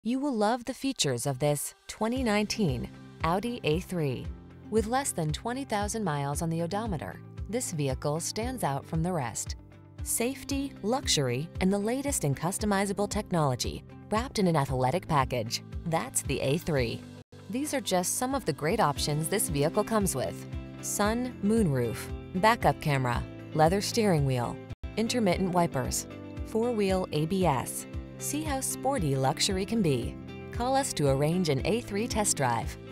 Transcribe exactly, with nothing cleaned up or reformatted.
You will love the features of this twenty nineteen Audi A three. With less than twenty thousand miles on the odometer, this vehicle stands out from the rest. Safety, luxury, and the latest in customizable technology, wrapped in an athletic package. That's the A three. These are just some of the great options this vehicle comes with: sun, moonroof, backup camera, leather steering wheel, intermittent wipers, four-wheel A B S. See how sporty luxury can be. Call us to arrange an A three test drive.